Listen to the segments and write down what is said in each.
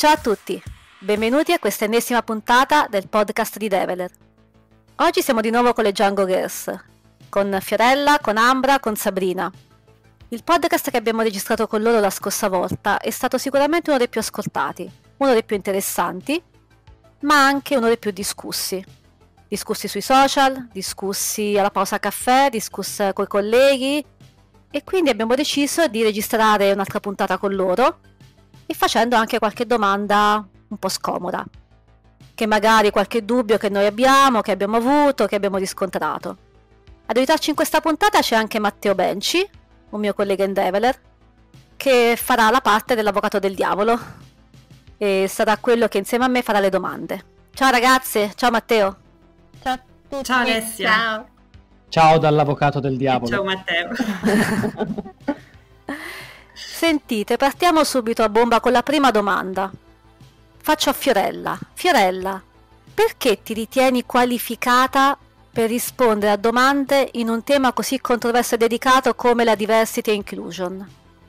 Ciao a tutti, benvenuti a questa ennesima puntata del podcast di Develer. Oggi siamo di nuovo con le Django Girls, con Fiorella, con Ambra, con Sabrina. Il podcast che abbiamo registrato con loro la scorsa volta è stato sicuramente uno dei più ascoltati, uno dei più interessanti, ma anche uno dei più discussi. Discussi sui social, discussi alla pausa caffè, discussi coi colleghi, e quindi abbiamo deciso di registrare un'altra puntata con loro e facendo anche qualche domanda un po' scomoda, che magari qualche dubbio che noi abbiamo, che abbiamo avuto, che abbiamo riscontrato. Ad aiutarci in questa puntata c'è anche Matteo Benci, un mio collega in Develer, che farà la parte dell'avvocato del diavolo e sarà quello che insieme a me farà le domande. Ciao ragazze, ciao Matteo. Ciao a tutti. Ciao Alessia. Ciao. Ciao dall'avvocato del diavolo. Ciao Matteo. Sentite, partiamo subito a bomba con la prima domanda. Faccio a Fiorella. Fiorella, perché ti ritieni qualificata per rispondere a domande in un tema così controverso e delicato come la diversity e inclusion?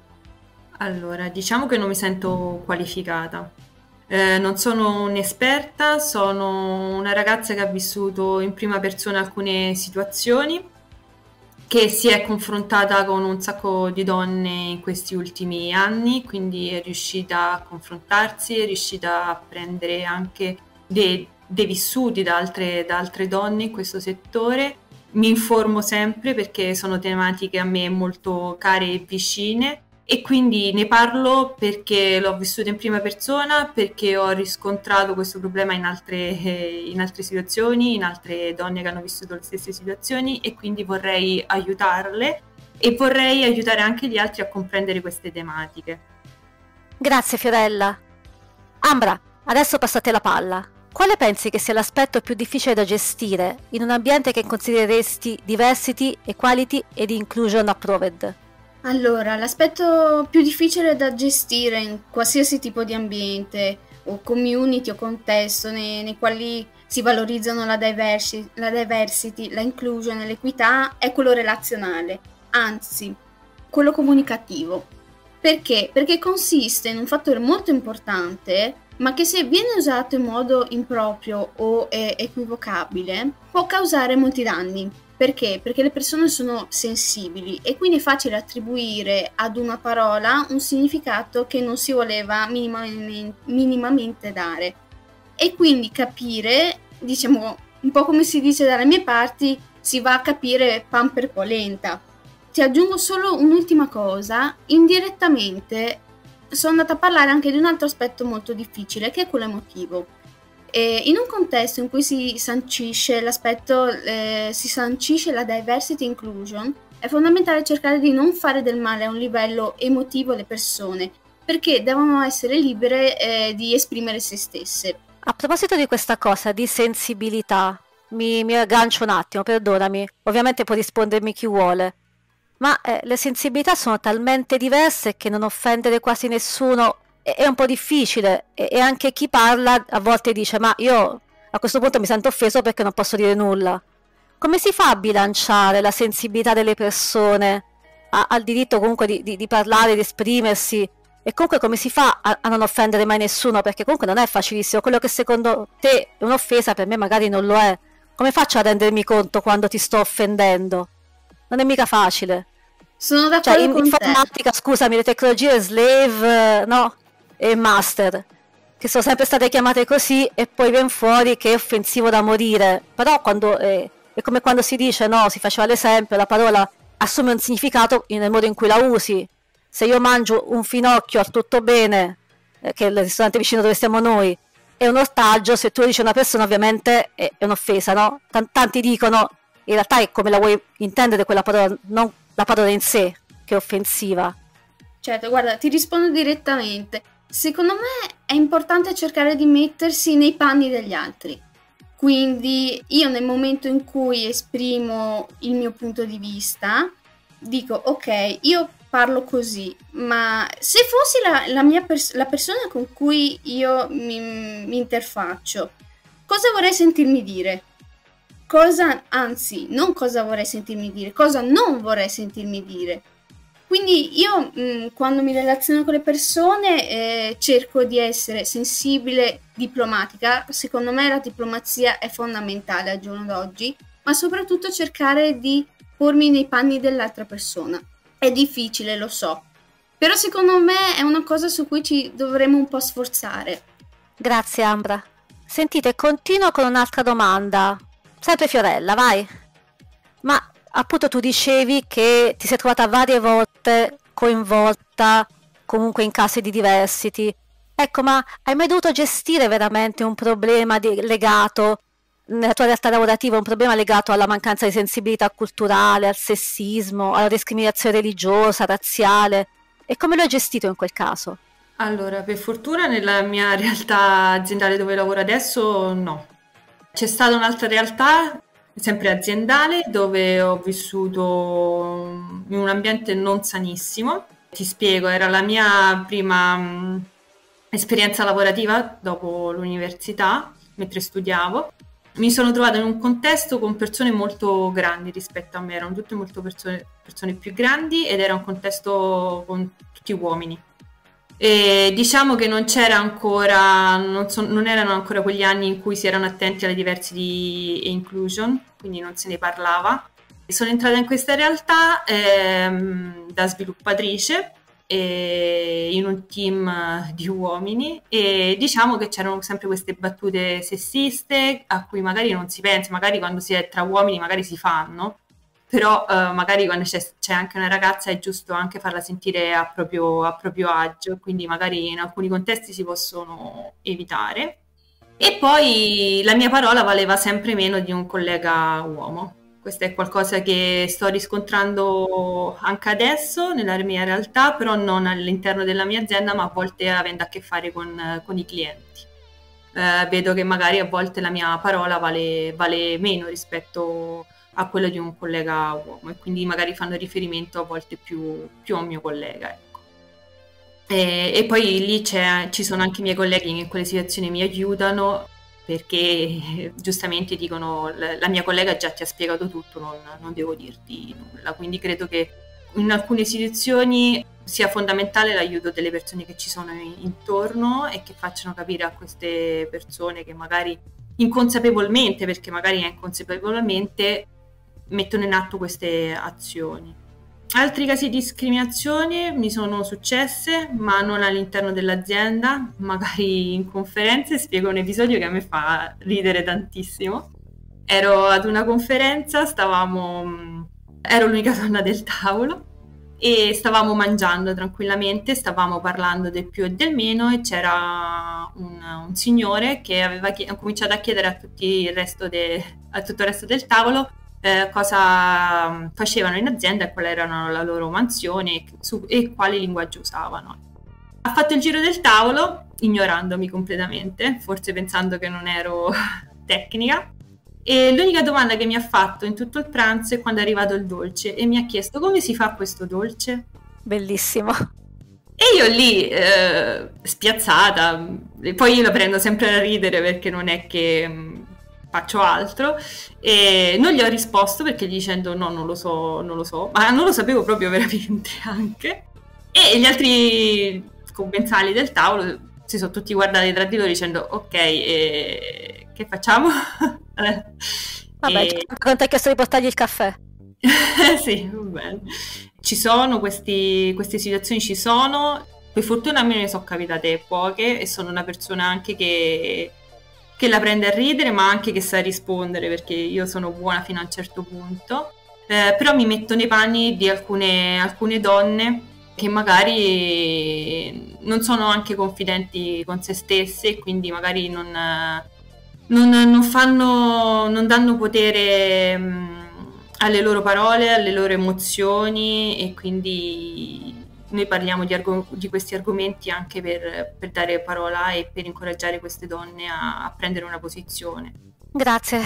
Allora, diciamo che non mi sento qualificata. Non sono un'esperta, sono una ragazza che ha vissuto in prima persona alcune situazioni, che si è confrontata con un sacco di donne in questi ultimi anni, quindi è riuscita a confrontarsi, è riuscita a prendere anche dei vissuti da altre donne in questo settore. Mi informo sempre perché sono tematiche a me molto care e vicine, e quindi ne parlo perché l'ho vissuto in prima persona, perché ho riscontrato questo problema in altre situazioni, in altre donne che hanno vissuto le stesse situazioni, e quindi vorrei aiutarle e vorrei aiutare anche gli altri a comprendere queste tematiche. Grazie Fiorella. Ambra, adesso passate la palla. Quale pensi che sia l'aspetto più difficile da gestire in un ambiente che considereresti diversity, equality ed inclusion approved? Allora, l'aspetto più difficile da gestire in qualsiasi tipo di ambiente o community o contesto nei quali si valorizzano la diversity, la inclusion e l'equità è quello relazionale, anzi, quello comunicativo. Perché? Perché consiste in un fattore molto importante, ma che se viene usato in modo improprio o equivocabile può causare molti danni. Perché? Perché le persone sono sensibili e quindi è facile attribuire ad una parola un significato che non si voleva minimamente dare. E quindi capire, diciamo, un po' come si dice dalle mie parti, si va a capire pan per polenta. Ti aggiungo solo un'ultima cosa, indirettamente sono andata a parlare anche di un altro aspetto molto difficile, che è quello emotivo. In un contesto in cui si sancisce la diversity inclusion, è fondamentale cercare di non fare del male a un livello emotivo alle persone, perché devono essere libere di esprimere se stesse. A proposito di questa cosa, di sensibilità, mi aggancio un attimo, perdonami, ovviamente può rispondermi chi vuole, ma le sensibilità sono talmente diverse che non offendere quasi nessuno è un po' difficile, e anche chi parla a volte dice ma io a questo punto mi sento offeso perché non posso dire nulla. Come si fa a bilanciare la sensibilità delle persone al diritto comunque di parlare, di esprimersi, e comunque come si fa a non offendere mai nessuno, perché comunque non è facilissimo, quello che secondo te è un'offesa per me magari non lo è. Come faccio a rendermi conto quando ti sto offendendo? Non è mica facile. Sono d'accordo in con informatica, te. scusami, le tecnologie slave, no? E master, che sono sempre state chiamate così, e poi viene fuori che è offensivo da morire. Però quando è come quando si dice, no, si faceva l'esempio, la parola assume un significato nel modo in cui la usi. Se io mangio un finocchio al tutto bene, che è il ristorante vicino dove stiamo noi, è un ortaggio, se tu lo dici a una persona ovviamente è un'offesa, no? Tanti dicono, in realtà è come la vuoi intendere quella parola, non la parola in sé che è offensiva. Certo, guarda, ti rispondo direttamente. Secondo me è importante cercare di mettersi nei panni degli altri. Quindi io nel momento in cui esprimo il mio punto di vista, dico ok, io parlo così, ma se fossi la persona con cui io mi interfaccio, cosa vorrei sentirmi dire? Non cosa vorrei sentirmi dire, cosa non vorrei sentirmi dire. Quindi io quando mi relaziono con le persone cerco di essere sensibile, diplomatica. Secondo me la diplomazia è fondamentale al giorno d'oggi, ma soprattutto cercare di pormi nei panni dell'altra persona. È difficile, lo so, però secondo me è una cosa su cui ci dovremmo un po' sforzare. Grazie Ambra. Sentite, continuo con un'altra domanda. Sempre Fiorella, vai. Ma appunto tu dicevi che ti sei trovata varie volte coinvolta comunque in casi di diversity. Ecco, ma hai mai dovuto gestire veramente un problema legato, nella tua realtà lavorativa, un problema legato alla mancanza di sensibilità culturale, al sessismo, alla discriminazione religiosa, razziale? E come lo hai gestito in quel caso? Allora, per fortuna nella mia realtà aziendale dove lavoro adesso no. C'è stata un'altra realtà, sempre aziendale, dove ho vissuto in un ambiente non sanissimo. Ti spiego, era la mia prima esperienza lavorativa dopo l'università, mentre studiavo. Mi sono trovata in un contesto con persone molto grandi rispetto a me, erano tutte molto persone più grandi ed era un contesto con tutti uomini. E diciamo che non c'era ancora, non erano ancora quegli anni in cui si erano attenti alle diversity e inclusion, quindi non se ne parlava. Sono entrata in questa realtà da sviluppatrice in un team di uomini e diciamo che c'erano sempre queste battute sessiste a cui magari non si pensa, magari quando si è tra uomini magari si fanno, però magari quando c'è anche una ragazza è giusto anche farla sentire a proprio agio, quindi magari in alcuni contesti si possono evitare. E poi la mia parola valeva sempre meno di un collega uomo. Questo è qualcosa che sto riscontrando anche adesso nella mia realtà, però non all'interno della mia azienda, ma a volte avendo a che fare con i clienti. Vedo che magari a volte la mia parola vale meno rispetto a quello di un collega uomo e quindi magari fanno riferimento a volte più a un mio collega, ecco. E poi lì ci sono anche i miei colleghi che in quelle situazioni mi aiutano perché giustamente dicono la mia collega già ti ha spiegato tutto, non devo dirti nulla, quindi credo che in alcune situazioni sia fondamentale l'aiuto delle persone che ci sono intorno e che facciano capire a queste persone che magari inconsapevolmente, perché magari è inconsapevolmente, mettono in atto queste azioni. Altri casi di discriminazione mi sono successe, ma non all'interno dell'azienda, magari in conferenze. Spiego un episodio che a me fa ridere tantissimo. Ero ad una conferenza, ero l'unica donna del tavolo e stavamo mangiando tranquillamente, stavamo parlando del più e del meno e c'era un signore che aveva cominciato a chiedere a tutto il resto del tavolo cosa facevano in azienda e qual erano la loro mansione e quali linguaggi usavano. Ha fatto il giro del tavolo, ignorandomi completamente, forse pensando che non ero tecnica, e l'unica domanda che mi ha fatto in tutto il pranzo è quando è arrivato il dolce e mi ha chiesto come si fa questo dolce. Bellissimo. E io lì, spiazzata, e poi io la prendo sempre a ridere perché non è che faccio altro, e non gli ho risposto perché gli dicendo no, non lo so, ma non lo sapevo proprio veramente anche, e gli altri commensali del tavolo si sono tutti guardati tra di loro dicendo ok, che facciamo? Vabbè, non ti ha chiesto di portargli il caffè? Sì, va bene. Ci sono queste situazioni, ci sono, per fortuna a me ne sono capitate poche e sono una persona anche che la prende a ridere ma anche che sa rispondere perché io sono buona fino a un certo punto, però mi metto nei panni di alcune donne che magari non sono anche confidenti con se stesse e quindi magari non danno potere alle loro parole, alle loro emozioni e quindi noi parliamo di questi argomenti anche per dare parola e per incoraggiare queste donne a prendere una posizione. Grazie.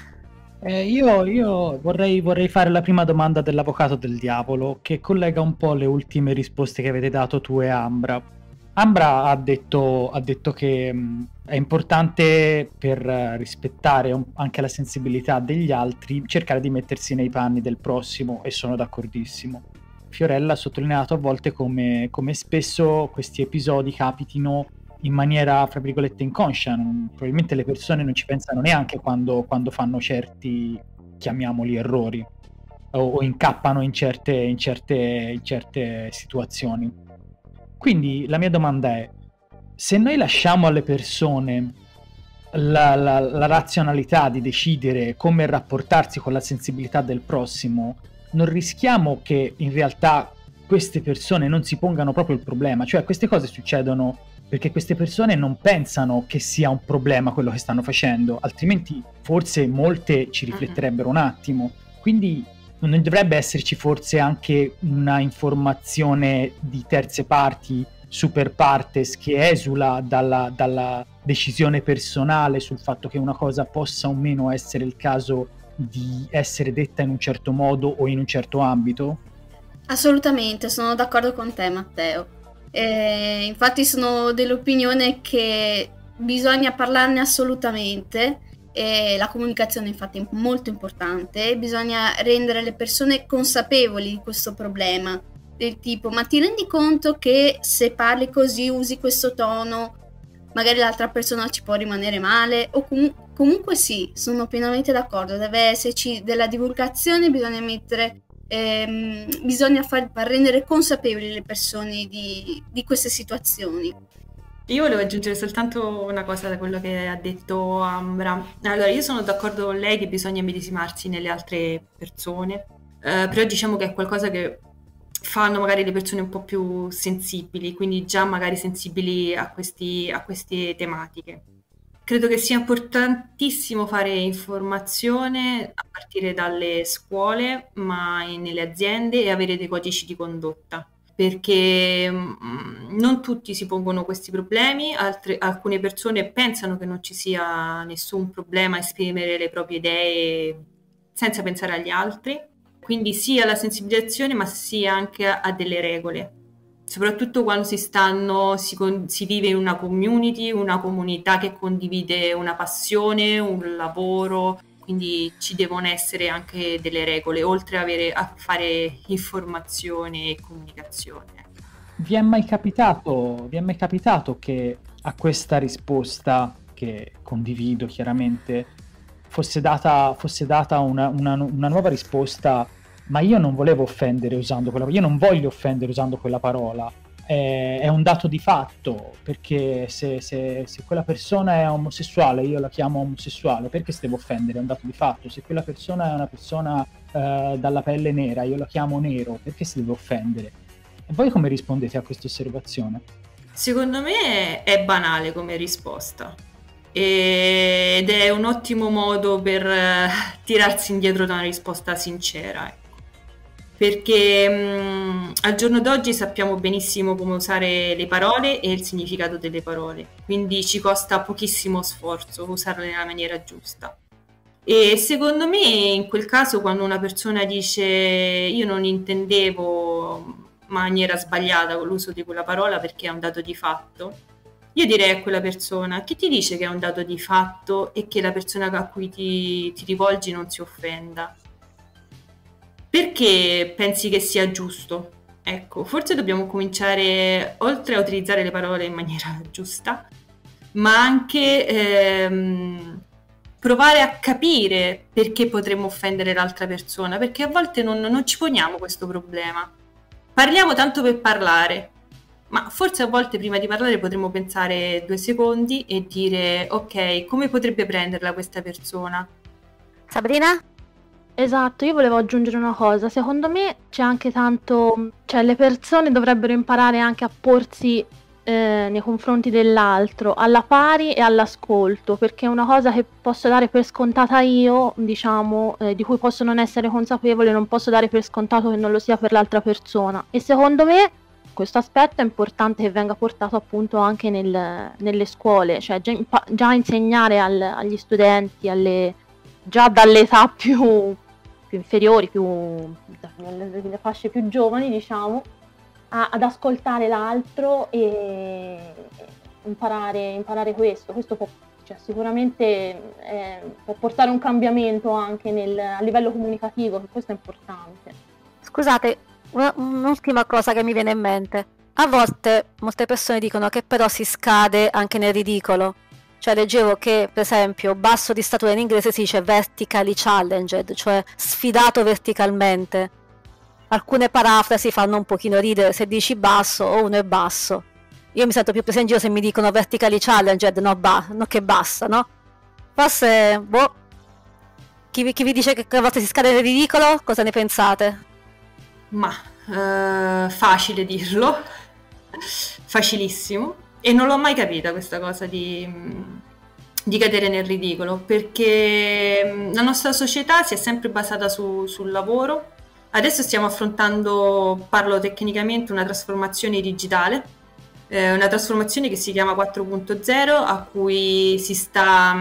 Io vorrei fare la prima domanda dell'avvocato del diavolo, che collega un po' le ultime risposte che avete dato tu e Ambra. Ambra ha detto che è importante per rispettare anche la sensibilità degli altri cercare di mettersi nei panni del prossimo e sono d'accordissimo. Fiorella ha sottolineato a volte come spesso questi episodi capitino in maniera, fra virgolette, inconscia. Probabilmente le persone non ci pensano neanche quando fanno certi, chiamiamoli, errori o incappano in certe situazioni. Quindi la mia domanda è: se noi lasciamo alle persone la razionalità di decidere come rapportarsi con la sensibilità del prossimo, non rischiamo che in realtà queste persone non si pongano proprio il problema? Cioè, queste cose succedono perché queste persone non pensano che sia un problema quello che stanno facendo, altrimenti forse molte ci rifletterebbero un attimo. Quindi non dovrebbe esserci forse anche una informazione di terze parti, super partes, che esula dalla decisione personale sul fatto che una cosa possa o meno essere il caso di essere detta in un certo modo o in un certo ambito? Assolutamente, sono d'accordo con te, Matteo. Infatti sono dell'opinione che bisogna parlarne assolutamente. La comunicazione infatti è molto importante, bisogna rendere le persone consapevoli di questo problema, del tipo: ma ti rendi conto che se parli così, usi questo tono, magari l'altra persona ci può rimanere male? O comunque sì, sono pienamente d'accordo, deve esserci della divulgazione, bisogna far rendere consapevoli le persone di queste situazioni. Io volevo aggiungere soltanto una cosa da quello che ha detto Ambra. Allora, io sono d'accordo con lei che bisogna medesimarsi nelle altre persone, però diciamo che è qualcosa che fanno magari le persone un po' più sensibili, quindi già magari sensibili a queste tematiche. Credo che sia importantissimo fare informazione a partire dalle scuole, ma nelle aziende, e avere dei codici di condotta, perché non tutti si pongono questi problemi, alcune persone pensano che non ci sia nessun problema a esprimere le proprie idee senza pensare agli altri, quindi sia la sensibilizzazione ma sia anche a delle regole, soprattutto quando si vive in una community, una comunità che condivide una passione, un lavoro. Quindi ci devono essere anche delle regole, oltre a fare informazione e comunicazione. Vi è mai capitato che a questa risposta, che condivido chiaramente, fosse data una nuova risposta, ma io non volevo offendere usando quella parola, io non voglio offendere usando quella parola? È un dato di fatto, perché se quella persona è omosessuale io la chiamo omosessuale, perché si deve offendere? È un dato di fatto. Se quella persona è una persona dalla pelle nera io la chiamo nero, perché si deve offendere? E voi come rispondete a questa osservazione? Secondo me è banale come risposta ed è un ottimo modo per tirarsi indietro da una risposta sincera, ecco. Perché al giorno d'oggi sappiamo benissimo come usare le parole e il significato delle parole, quindi ci costa pochissimo sforzo usarle nella maniera giusta. E secondo me in quel caso, quando una persona dice io non intendevo in maniera sbagliata con l'uso di quella parola perché è un dato di fatto, io direi a quella persona: chi ti dice che è un dato di fatto e che la persona a cui ti rivolgi non si offenda? Perché pensi che sia giusto? Ecco, forse dobbiamo cominciare, oltre a utilizzare le parole in maniera giusta, ma anche provare a capire perché potremmo offendere l'altra persona, perché a volte non ci poniamo questo problema. Parliamo tanto per parlare, ma forse a volte prima di parlare potremmo pensare 2 secondi e dire: ok, come potrebbe prenderla questa persona? Sabrina? Esatto, io volevo aggiungere una cosa. Secondo me c'è anche tanto, cioè le persone dovrebbero imparare anche a porsi nei confronti dell'altro alla pari e all'ascolto, perché è una cosa che posso dare per scontata io, diciamo, di cui posso non essere consapevole, non posso dare per scontato che non lo sia per l'altra persona. E secondo me questo aspetto è importante che venga portato appunto anche nelle scuole, cioè già insegnare agli studenti, già dall'età più inferiori, nelle fasce più giovani, diciamo, ad ascoltare l'altro e imparare questo può, cioè, sicuramente può portare un cambiamento anche a livello comunicativo, che questo è importante. Scusate, Un'ultima cosa che mi viene in mente. A volte molte persone dicono che però si scade anche nel ridicolo. Cioè leggevo che, per esempio, basso di statura in inglese si dice vertically challenged, cioè sfidato verticalmente. Alcune parafrasi fanno un pochino ridere se dici basso o uno è basso. Io mi sento più presa in giro se mi dicono vertically challenged, no, no che bassa, no? Forse, boh, chi vi dice che a volte si scade nel ridicolo, cosa ne pensate? Ma facile dirlo, facilissimo, e non l'ho mai capita questa cosa di cadere nel ridicolo, perché la nostra società si è sempre basata sul lavoro. Adesso stiamo affrontando, parlo tecnicamente, una trasformazione digitale, una trasformazione che si chiama 4.0, a cui si sta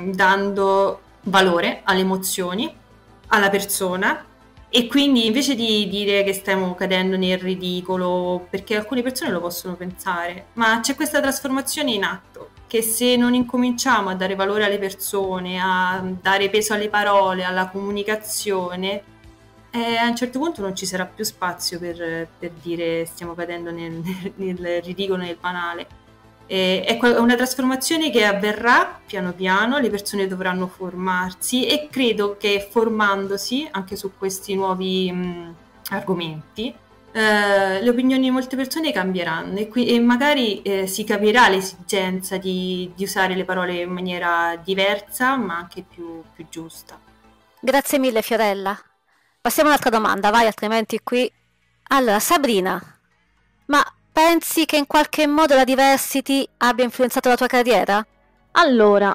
dando valore alle emozioni, alla persona, e quindi invece di dire che stiamo cadendo nel ridicolo, perché alcune persone lo possono pensare, ma c'è questa trasformazione in atto, che se non incominciamo a dare valore alle persone, a dare peso alle parole, alla comunicazione, a un certo punto non ci sarà più spazio per dire stiamo cadendo nel ridicolo, nel banale. È una trasformazione che avverrà piano piano, le persone dovranno formarsi, e credo che formandosi anche su questi nuovi argomenti, le opinioni di molte persone cambieranno, e magari si capirà l'esigenza di usare le parole in maniera diversa, ma anche più giusta. Grazie mille, Fiorella. Passiamo a un'altra domanda, vai, altrimenti qui... Allora, Sabrina, ma pensi che in qualche modo la diversity abbia influenzato la tua carriera? Allora,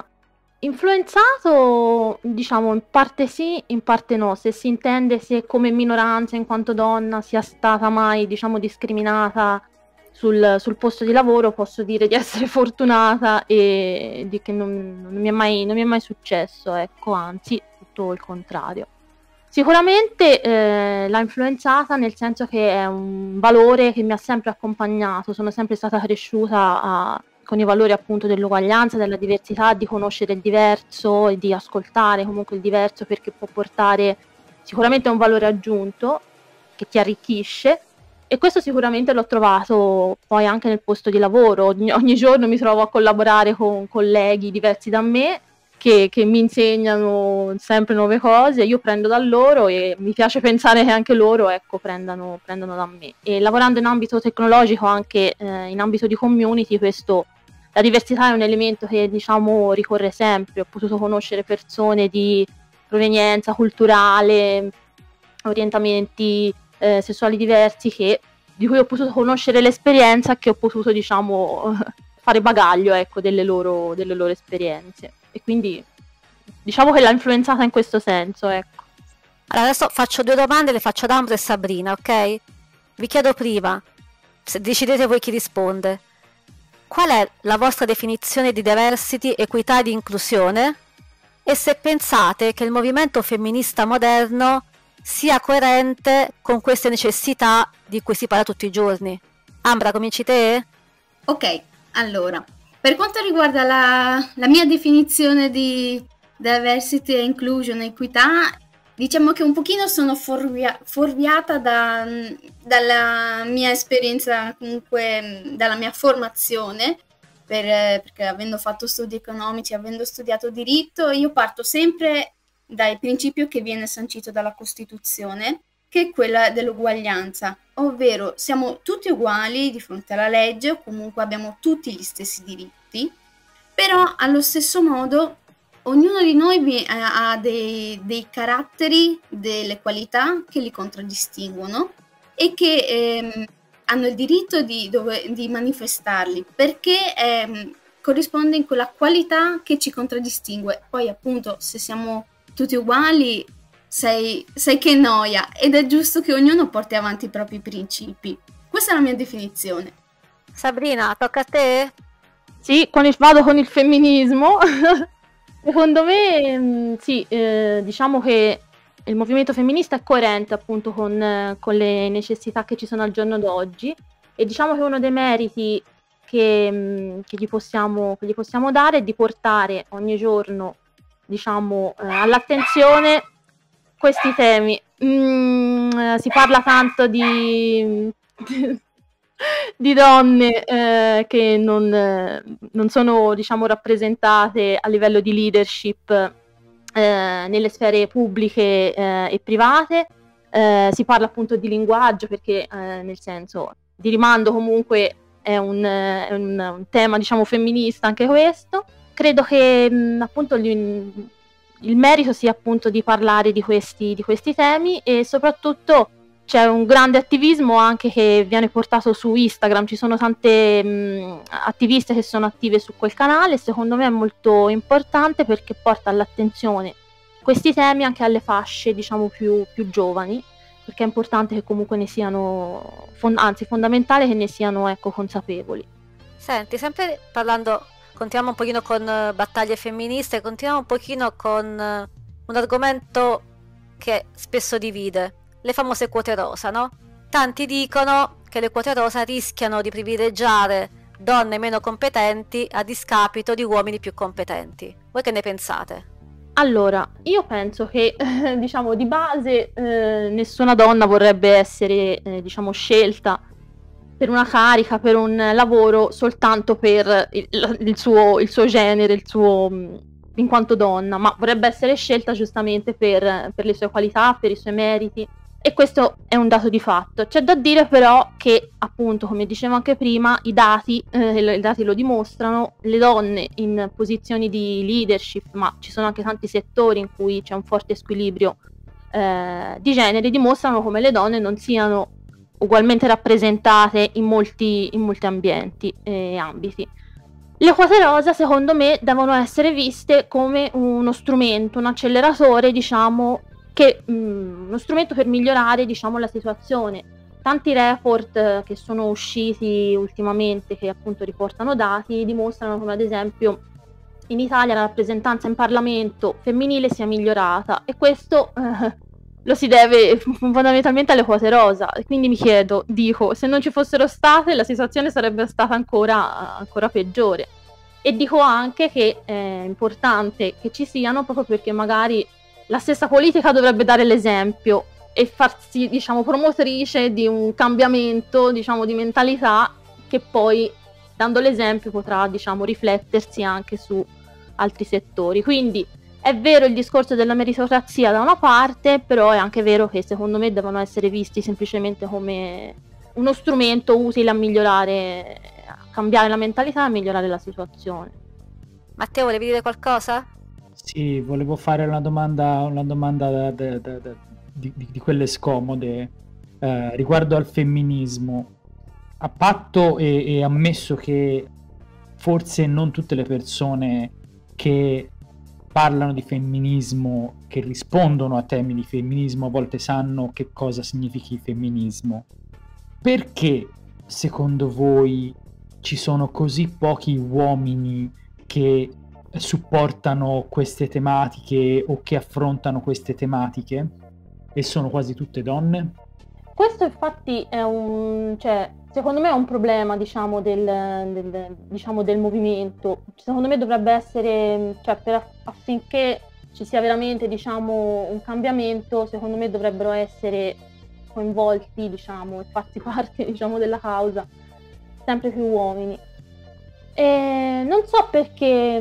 influenzato, diciamo, in parte sì, in parte no. Se si intende se come minoranza, in quanto donna, sia stata mai, diciamo, discriminata sul posto di lavoro, posso dire di essere fortunata e di che non mi è mai successo, ecco, anzi, tutto il contrario. Sicuramente l'ha influenzata nel senso che è un valore che mi ha sempre accompagnato, sono sempre stata cresciuta con i valori appunto dell'uguaglianza, della diversità, di conoscere il diverso e di ascoltare comunque il diverso, perché può portare sicuramente a un valore aggiunto che ti arricchisce, e questo sicuramente l'ho trovato poi anche nel posto di lavoro. Ogni giorno mi trovo a collaborare con colleghi diversi da me, che mi insegnano sempre nuove cose, io prendo da loro e mi piace pensare che anche loro, ecco, prendano da me. E lavorando in ambito tecnologico, anche in ambito di community, la diversità è un elemento che, diciamo, ricorre sempre. Ho potuto conoscere persone di provenienza culturale, orientamenti sessuali diversi, di cui ho potuto conoscere l'esperienza, che ho potuto, diciamo, fare bagaglio, ecco, delle loro esperienze. E quindi diciamo che l'ha influenzata in questo senso, ecco. Allora, adesso faccio 2 domande, le faccio ad Ambra e Sabrina, ok? Vi chiedo prima, se decidete voi chi risponde, qual è la vostra definizione di diversity, equità e di inclusione? E se pensate che il movimento femminista moderno sia coerente con queste necessità di cui si parla tutti i giorni. Ambra, cominci te? Ok, allora, per quanto riguarda la mia definizione di diversity, inclusion e equità, diciamo che un pochino sono fuorviata dalla mia esperienza, comunque dalla mia formazione, perché avendo fatto studi economici, avendo studiato diritto, io parto sempre dal principio che viene sancito dalla Costituzione, che è quella dell'uguaglianza, ovvero siamo tutti uguali di fronte alla legge, o comunque abbiamo tutti gli stessi diritti, però allo stesso modo ognuno di noi ha dei caratteri, delle qualità che li contraddistinguono e che hanno il diritto di manifestarli, perché corrisponde in quella qualità che ci contraddistingue. Poi appunto, se siamo tutti uguali, sei che noia, ed è giusto che ognuno porti avanti i propri principi. Questa è la mia definizione. Sabrina, tocca a te? Sì, vado con il femminismo. Secondo me, sì, diciamo che il movimento femminista è coerente appunto con le necessità che ci sono al giorno d'oggi, e diciamo che uno dei meriti che gli possiamo dare è di portare ogni giorno, diciamo, all'attenzione questi temi. si parla tanto di donne che non sono, diciamo, rappresentate a livello di leadership nelle sfere pubbliche e private. Si parla appunto di linguaggio perché nel senso di rimando comunque è un tema, diciamo, femminista anche questo. Credo che appunto il merito sia appunto di parlare di questi temi, e soprattutto c'è un grande attivismo anche che viene portato su Instagram. Ci sono tante attiviste che sono attive su quel canale, secondo me è molto importante perché porta all'attenzione questi temi anche alle fasce, diciamo, più giovani, perché è importante che comunque ne siano, anzi fondamentale che ne siano, ecco, consapevoli. Senti, sempre parlando, continuiamo un pochino con battaglie femministe, continuiamo un pochino con un argomento che spesso divide, le famose quote rosa, no? Tanti dicono che le quote rosa rischiano di privilegiare donne meno competenti a discapito di uomini più competenti. Voi che ne pensate? Allora, io penso che, diciamo, di base nessuna donna vorrebbe essere, diciamo, scelta per una carica, per un lavoro soltanto per il suo genere, in quanto donna, ma vorrebbe essere scelta giustamente per le sue qualità, per i suoi meriti, e questo è un dato di fatto. C'è da dire però che, appunto, come dicevo anche prima, i dati lo dimostrano, le donne in posizioni di leadership, ma ci sono anche tanti settori in cui c'è un forte squilibrio di genere, dimostrano come le donne non siano ugualmente rappresentate in molti ambienti e ambiti. Le quote rosa, secondo me, devono essere viste come uno strumento, un acceleratore, diciamo, uno strumento per migliorare, diciamo, la situazione. Tanti report che sono usciti ultimamente, che appunto riportano dati, dimostrano come ad esempio in Italia la rappresentanza in Parlamento femminile sia migliorata, e questo lo si deve fondamentalmente alle quote rosa. Quindi mi dico, se non ci fossero state la situazione sarebbe stata ancora peggiore. E dico anche che è importante che ci siano, proprio perché magari la stessa politica dovrebbe dare l'esempio e farsi, diciamo, promotrice di un cambiamento, diciamo, di mentalità, che poi, dando l'esempio, potrà, diciamo, riflettersi anche su altri settori. Quindi è vero il discorso della meritocrazia da una parte, però è anche vero che secondo me devono essere visti semplicemente come uno strumento utile a migliorare, a cambiare la mentalità e a migliorare la situazione. Matteo, volevi dire qualcosa? Sì, volevo fare una domanda di quelle scomode riguardo al femminismo. A patto e ammesso che forse non tutte le persone che parlano di femminismo, che rispondono a temi di femminismo, a volte sanno che cosa significhi femminismo. Perché, secondo voi, ci sono così pochi uomini che supportano queste tematiche o che affrontano queste tematiche, e sono quasi tutte donne? Questo infatti è secondo me è un problema, diciamo, del movimento. Secondo me dovrebbe essere, affinché ci sia veramente, diciamo, un cambiamento, secondo me dovrebbero essere coinvolti, diciamo, e farsi parte, diciamo, della causa sempre più uomini. E non so perché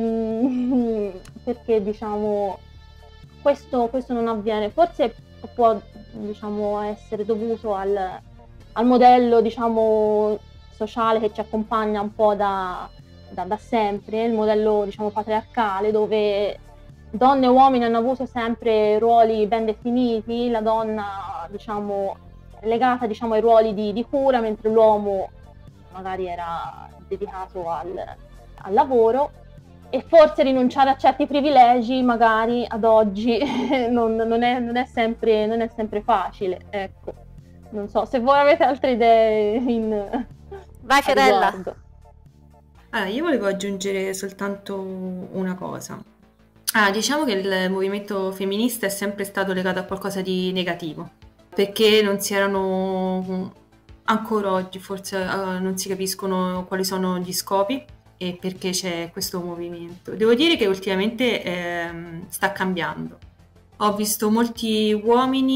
diciamo questo non avviene. Forse può, diciamo, essere dovuto al modello, diciamo, sociale che ci accompagna un po' da sempre, il modello, diciamo, patriarcale, dove donne e uomini hanno avuto sempre ruoli ben definiti, la donna, diciamo, legata, diciamo, ai ruoli di cura, mentre l'uomo magari era dedicato al lavoro, e forse rinunciare a certi privilegi magari ad oggi non è sempre facile, ecco. Non so, se voi avete altre idee Vai Fiorella. Allora, io volevo aggiungere soltanto una cosa. Diciamo che il movimento femminista è sempre stato legato a qualcosa di negativo, perché non si erano, ancora oggi forse non si capiscono quali sono gli scopi e perché c'è questo movimento. Devo dire che ultimamente sta cambiando. Ho visto molti uomini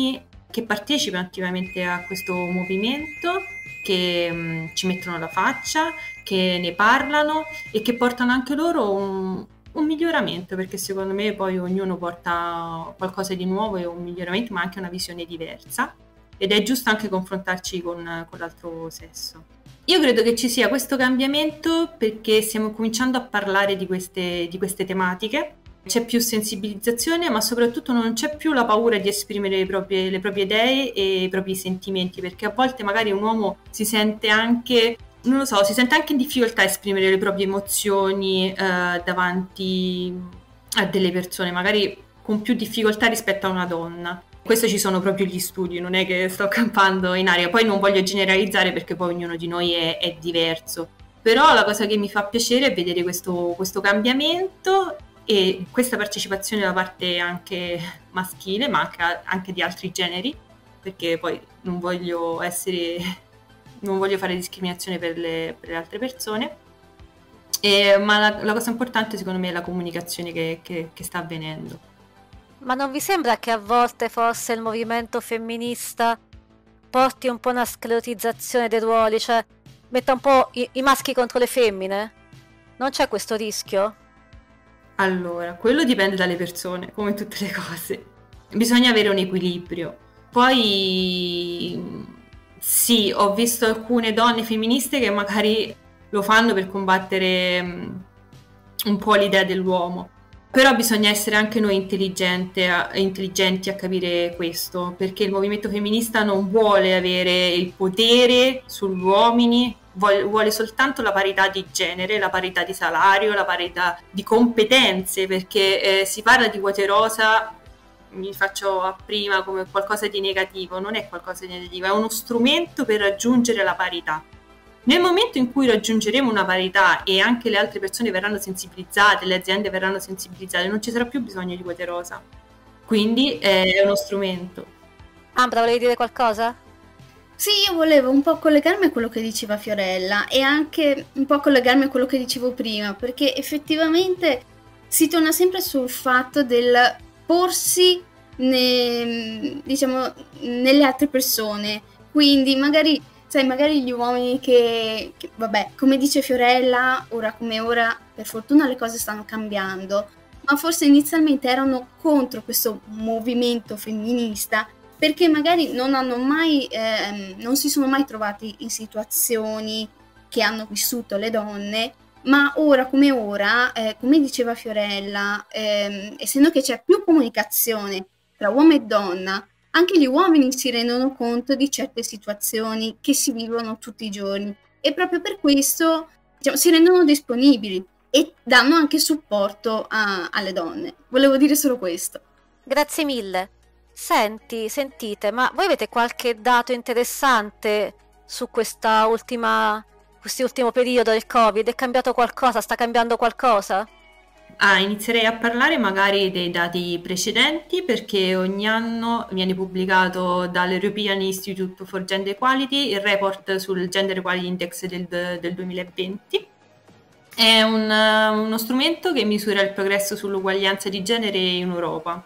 che partecipano attivamente a questo movimento, che ci mettono la faccia, che ne parlano e che portano anche loro un miglioramento, perché secondo me poi ognuno porta qualcosa di nuovo e un miglioramento, ma anche una visione diversa, ed è giusto anche confrontarci con l'altro sesso. Io credo che ci sia questo cambiamento perché stiamo cominciando a parlare di queste tematiche, c'è più sensibilizzazione, ma soprattutto non c'è più la paura di esprimere le proprie idee e i propri sentimenti, perché a volte magari un uomo si sente anche, non lo so, si sente anche in difficoltà a esprimere le proprie emozioni davanti a delle persone, magari con più difficoltà rispetto a una donna. Questo ci sono proprio gli studi, non è che sto campando in aria. Poi non voglio generalizzare perché poi ognuno di noi è diverso. Però la cosa che mi fa piacere è vedere questo cambiamento e questa partecipazione da parte anche maschile, ma anche di altri generi, perché poi non voglio fare discriminazione per le altre persone. Ma la cosa importante secondo me è la comunicazione che sta avvenendo. Ma non vi sembra che a volte forse il movimento femminista porti un po' una sclerotizzazione dei ruoli, cioè metta un po' i maschi contro le femmine? Non c'è questo rischio? Allora, quello dipende dalle persone, come tutte le cose. Bisogna avere un equilibrio. Poi sì, ho visto alcune donne femministe che magari lo fanno per combattere un po' l'idea dell'uomo. Però bisogna essere anche noi intelligenti a capire questo, perché il movimento femminista non vuole avere il potere sugli uomini, vuole soltanto la parità di genere, la parità di salario, la parità di competenze, perché si parla di quote rosa, mi faccio a prima come qualcosa di negativo, non è qualcosa di negativo, è uno strumento per raggiungere la parità. Nel momento in cui raggiungeremo una parità e anche le altre persone verranno sensibilizzate, le aziende verranno sensibilizzate, non ci sarà più bisogno di quote rosa. Quindi è uno strumento. Ambra, volevi dire qualcosa? Sì, io volevo un po' collegarmi a quello che diceva Fiorella e anche un po' collegarmi a quello che dicevo prima, perché effettivamente si torna sempre sul fatto del porsi diciamo, nelle altre persone. Quindi magari gli uomini che vabbè, come dice Fiorella, ora come ora, per fortuna le cose stanno cambiando, ma forse inizialmente erano contro questo movimento femminista perché magari non si sono mai trovati in situazioni che hanno vissuto le donne, ma ora come ora, come diceva Fiorella, essendo che c'è più comunicazione tra uomo e donna, anche gli uomini si rendono conto di certe situazioni che si vivono tutti i giorni e proprio per questo si rendono disponibili e danno anche supporto alle donne. Volevo dire solo questo. Grazie mille. Sentite, ma voi avete qualche dato interessante su quest'ultimo periodo del Covid? È cambiato qualcosa? Sta cambiando qualcosa? Inizierei a parlare magari dei dati precedenti, perché ogni anno viene pubblicato dall'European Institute for Gender Equality il report sul Gender Equality Index del 2020. È uno strumento che misura il progresso sull'uguaglianza di genere in Europa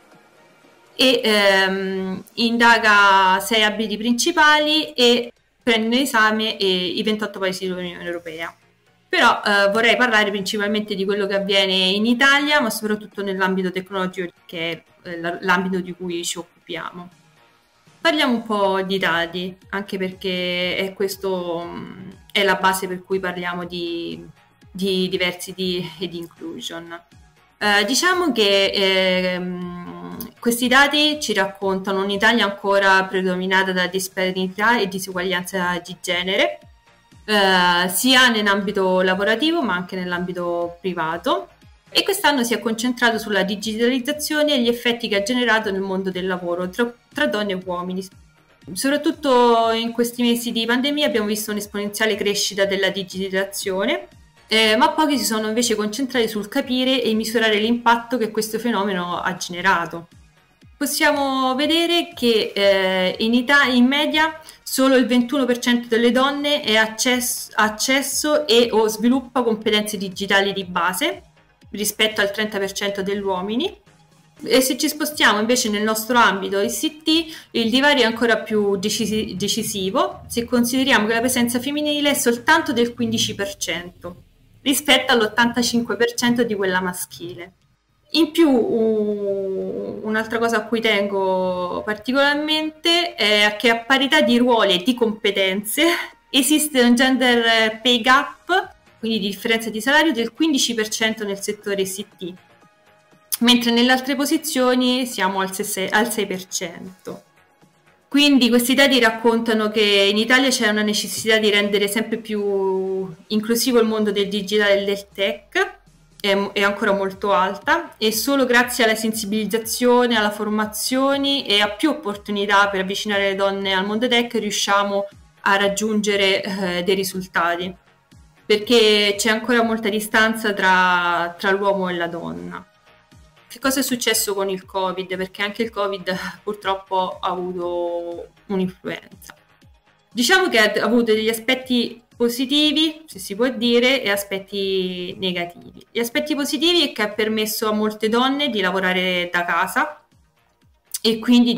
e indaga 6 ambiti principali e prende in esame i 28 paesi dell'Unione Europea. Però vorrei parlare principalmente di quello che avviene in Italia, ma soprattutto nell'ambito tecnologico, che è l'ambito di cui ci occupiamo. Parliamo un po' di dati, anche perché questo è la base per cui parliamo di diversity e di inclusion. Diciamo che questi dati ci raccontano un'Italia ancora predominata da disparità e disuguaglianza di genere, sia nell'ambito lavorativo ma anche nell'ambito privato, e quest'anno si è concentrato sulla digitalizzazione e gli effetti che ha generato nel mondo del lavoro tra donne e uomini. Soprattutto in questi mesi di pandemia abbiamo visto un'esponenziale crescita della digitalizzazione, ma pochi si sono invece concentrati sul capire e misurare l'impatto che questo fenomeno ha generato. Possiamo vedere che in media solo il 21% delle donne ha accesso e o sviluppa competenze digitali di base rispetto al 30% degli uomini, E se ci spostiamo invece nel nostro ambito ICT, il divario è ancora più decisivo se consideriamo che la presenza femminile è soltanto del 15% rispetto all'85% di quella maschile. In più, un'altra cosa a cui tengo particolarmente è che a parità di ruoli e di competenze esiste un gender pay gap, quindi di differenza di salario del 15% nel settore ICT, mentre nelle altre posizioni siamo al 6%. Quindi questi dati raccontano che in Italia c'è una necessità di rendere sempre più inclusivo il mondo del digitale e del tech, è ancora molto alta, e solo grazie alla sensibilizzazione, alla formazione e a più opportunità per avvicinare le donne al mondo tech riusciamo a raggiungere dei risultati, perché c'è ancora molta distanza tra l'uomo e la donna. Che cosa è successo con il Covid? Perché anche il Covid purtroppo ha avuto un'influenza. Diciamo che ha avuto degli aspetti positivi, se si può dire, e aspetti negativi. Gli aspetti positivi è che ha permesso a molte donne di lavorare da casa e quindi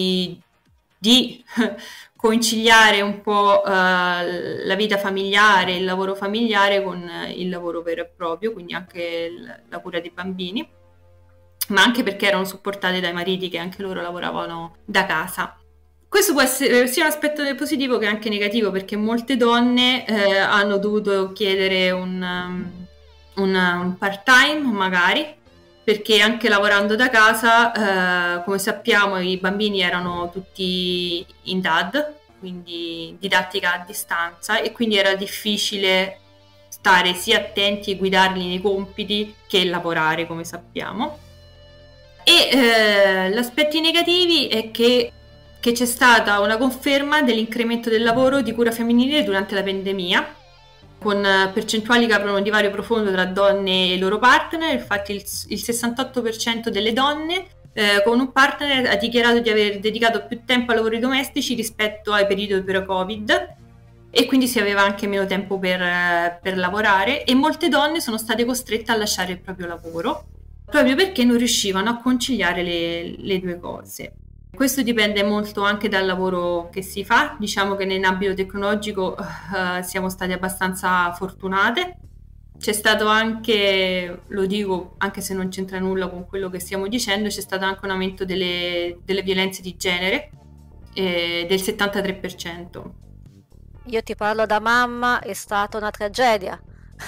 di conciliare un po' la vita familiare, il lavoro familiare con il lavoro vero e proprio, quindi anche la cura dei bambini, ma anche perché erano supportate dai mariti che anche loro lavoravano da casa. Questo può essere sia un aspetto positivo che anche negativo, perché molte donne hanno dovuto chiedere un part-time magari, perché anche lavorando da casa, come sappiamo, i bambini erano tutti in DAD, quindi didattica a distanza, e quindi era difficile stare sia attenti e guidarli nei compiti che lavorare, come sappiamo. E gli aspetti negativi è che c'è stata una conferma dell'incremento del lavoro di cura femminile durante la pandemia, con percentuali che aprono un divario profondo tra donne e i loro partner. Infatti il 68% delle donne con un partner ha dichiarato di aver dedicato più tempo ai lavori domestici rispetto ai periodi pre-Covid, e quindi si aveva anche meno tempo per lavorare, e molte donne sono state costrette a lasciare il proprio lavoro proprio perché non riuscivano a conciliare le due cose. Questo dipende molto anche dal lavoro che si fa. Diciamo che nell'ambito tecnologico siamo state abbastanza fortunate. C'è stato anche, lo dico anche se non c'entra nulla con quello che stiamo dicendo, c'è stato anche un aumento delle violenze di genere del 73%. Io ti parlo da mamma, è stata una tragedia.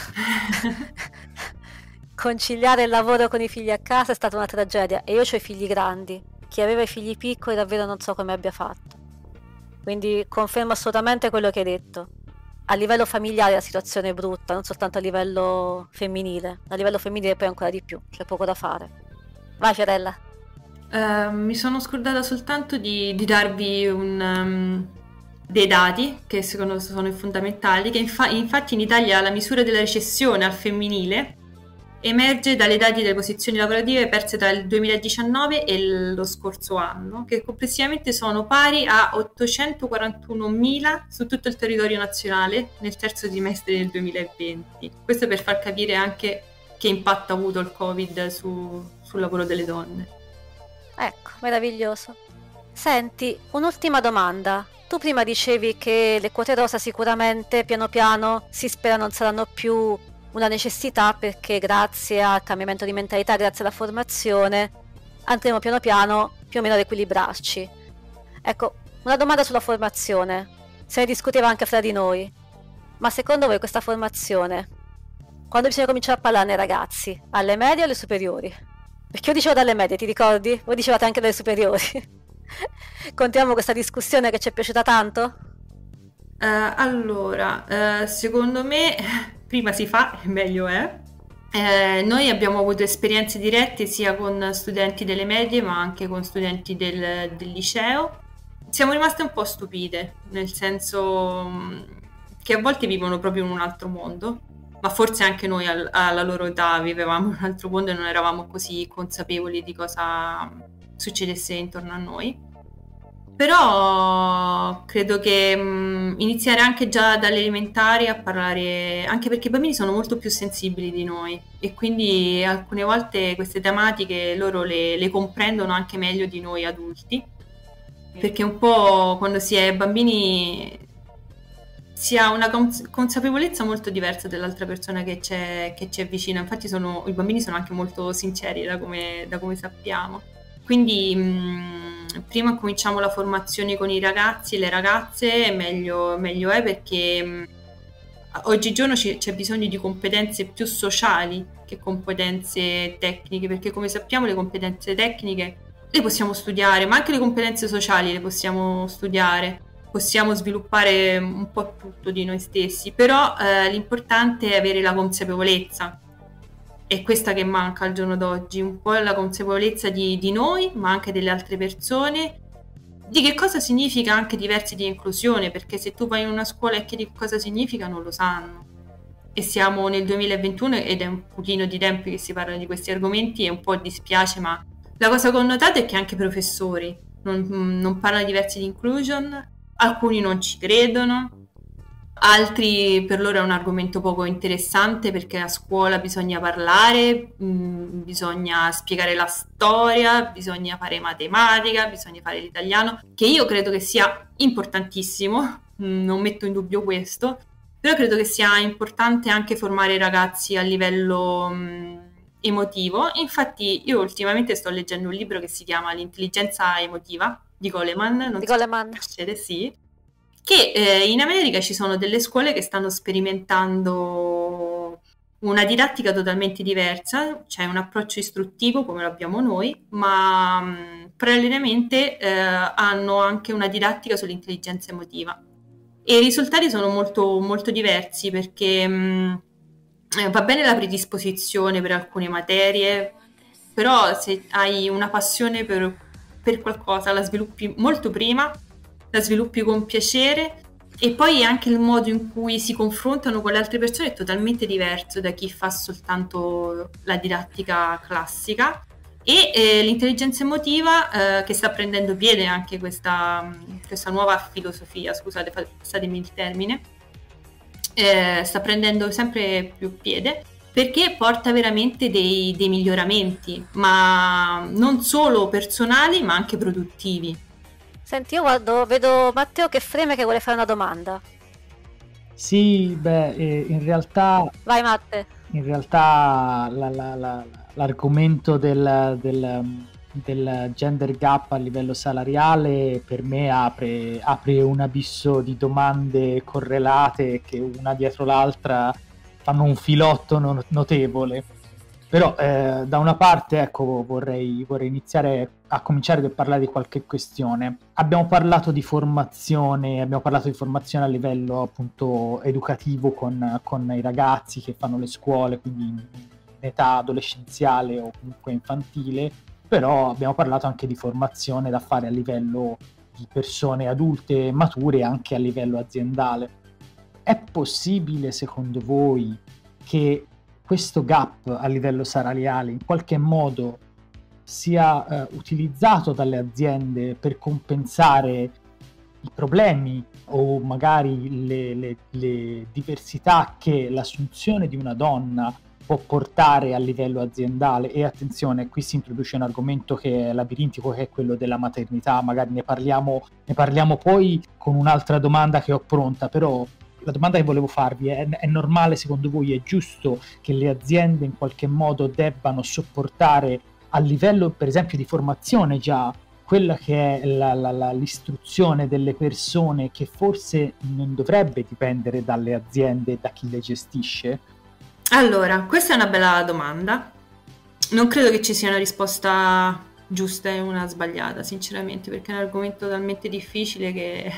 Conciliare il lavoro con i figli a casa è stata una tragedia, e io ho i figli grandi. Chi aveva i figli piccoli davvero non so come abbia fatto. Quindi confermo assolutamente quello che hai detto. A livello familiare la situazione è brutta, non soltanto a livello femminile. A livello femminile poi ancora di più, c'è poco da fare. Vai Fiorella. Mi sono scordata soltanto di darvi dei dati che secondo me sono fondamentali, che infatti in Italia la misura della recessione al femminile emerge dalle dati delle posizioni lavorative perse tra il 2019 e lo scorso anno, che complessivamente sono pari a 841.000 su tutto il territorio nazionale nel terzo trimestre del 2020. Questo per far capire anche che impatto ha avuto il Covid sul lavoro delle donne. Ecco, meraviglioso. Senti, un'ultima domanda. Tu prima dicevi che le quote rosa sicuramente piano piano si spera non saranno più una necessità, perché grazie al cambiamento di mentalità, grazie alla formazione, andremo piano piano più o meno ad equilibrarci. Ecco, una domanda sulla formazione. Se ne discuteva anche fra di noi. Ma secondo voi questa formazione, quando bisogna cominciare a parlarne ai ragazzi? Alle medie o alle superiori? Perché io dicevo dalle medie, ti ricordi? Voi dicevate anche dalle superiori. Continuiamo questa discussione che ci è piaciuta tanto? Allora, secondo me prima si fa e meglio è. Noi abbiamo avuto esperienze dirette sia con studenti delle medie ma anche con studenti del liceo. Siamo rimaste un po' stupite, nel senso che a volte vivono proprio in un altro mondo, ma forse anche noi alla loro età vivevamo in un altro mondo e non eravamo così consapevoli di cosa succedesse intorno a noi. Però credo che iniziare anche già dalle elementari a parlare, anche perché i bambini sono molto più sensibili di noi e quindi alcune volte queste tematiche loro le comprendono anche meglio di noi adulti, perché un po' quando si è bambini si ha una consapevolezza molto diversa dell'altra persona che c'è vicino. Infatti i bambini sono anche molto sinceri da come sappiamo. Quindi prima cominciamo la formazione con i ragazzi e le ragazze, meglio è, perché oggigiorno c'è bisogno di competenze più sociali che competenze tecniche, perché come sappiamo le competenze tecniche le possiamo studiare, ma anche le competenze sociali le possiamo studiare, possiamo sviluppare un po' tutto di noi stessi, però l'importante è avere la consapevolezza. È questa che manca al giorno d'oggi, un po' la consapevolezza di noi, ma anche delle altre persone, di che cosa significa anche diversi di inclusione, perché se tu vai in una scuola e chiedi che cosa significa non lo sanno. E siamo nel 2021 ed è un pochino di tempo che si parla di questi argomenti e un po' dispiace, ma la cosa connotata è che anche i professori non parlano di diversi di inclusion, alcuni non ci credono. Altri per loro è un argomento poco interessante perché a scuola bisogna parlare, bisogna spiegare la storia, bisogna fare matematica, bisogna fare l'italiano, che io credo che sia importantissimo, non metto in dubbio questo, però credo che sia importante anche formare i ragazzi a livello emotivo. Infatti io ultimamente sto leggendo un libro che si chiama L'intelligenza emotiva di Goleman, sì, che in America ci sono delle scuole che stanno sperimentando una didattica totalmente diversa, cioè un approccio istruttivo come lo abbiamo noi, ma parallelamente hanno anche una didattica sull'intelligenza emotiva. E i risultati sono molto, molto diversi perché va bene la predisposizione per alcune materie, però se hai una passione per qualcosa la sviluppi molto prima, la sviluppi con piacere, e poi anche il modo in cui si confrontano con le altre persone è totalmente diverso da chi fa soltanto la didattica classica. E l'intelligenza emotiva che sta prendendo piede anche questa nuova filosofia, scusate, passatemi il termine, sta prendendo sempre più piede perché porta veramente dei miglioramenti, ma non solo personali ma anche produttivi. Senti, io vedo Matteo che freme, che vuole fare una domanda. Sì, in realtà... Vai Matte. In realtà l'argomento del gender gap a livello salariale per me apre un abisso di domande correlate che una dietro l'altra fanno un filotto notevole. Però da una parte, ecco, vorrei iniziare a cominciare a parlare di qualche questione. Abbiamo parlato di formazione a livello appunto educativo con i ragazzi che fanno le scuole, quindi in età adolescenziale o comunque infantile, però abbiamo parlato anche di formazione da fare a livello di persone adulte mature, anche a livello aziendale. È possibile, secondo voi, che questo gap a livello salariale in qualche modo sia utilizzato dalle aziende per compensare i problemi o magari le diversità che l'assunzione di una donna può portare a livello aziendale? E attenzione, qui si introduce un argomento che è labirintico, che è quello della maternità, magari ne parliamo poi con un'altra domanda che ho pronta, però la domanda che volevo farvi è normale secondo voi, è giusto che le aziende in qualche modo debbano sopportare a livello per esempio di formazione già quella che è l'istruzione delle persone, che forse non dovrebbe dipendere dalle aziende e da chi le gestisce? Allora, questa è una bella domanda. Non credo che ci sia una risposta giusta e una sbagliata, sinceramente, perché è un argomento talmente difficile che...